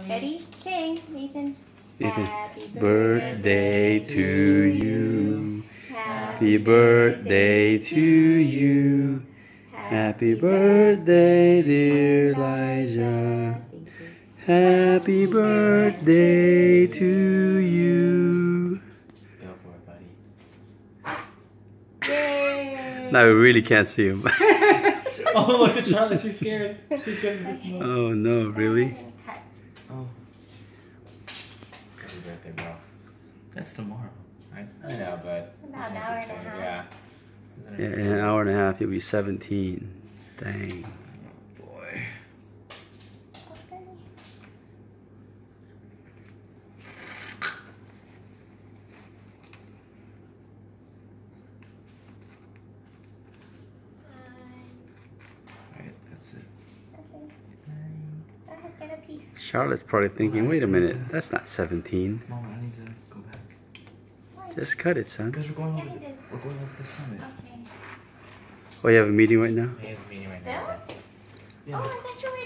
Ready? Sing, Ethan. Ethan. Happy Birthday to you. Happy birthday to you. Happy birthday, dear Elijah. Happy birthday to you. Go for it, buddy. Yay! Now we really can't see him. Oh, look at Charlie. She's scared. She's getting this smoke. Oh no, really? Oh. Happy birthday, bro. That's tomorrow, right? I know, but... About an hour and a half. Yeah. Yeah, in an hour and a half, you'll be 17. Dang. Oh, boy. Alright, that's it. Go ahead, get a piece. Charlotte's probably thinking, wait a minute, that's not 17. Mom, I need to go back. Just cut it, son. Because we're going over the summit. Okay. Oh, you have a meeting right now? He has a meeting right Still? now. Oh, I thought you were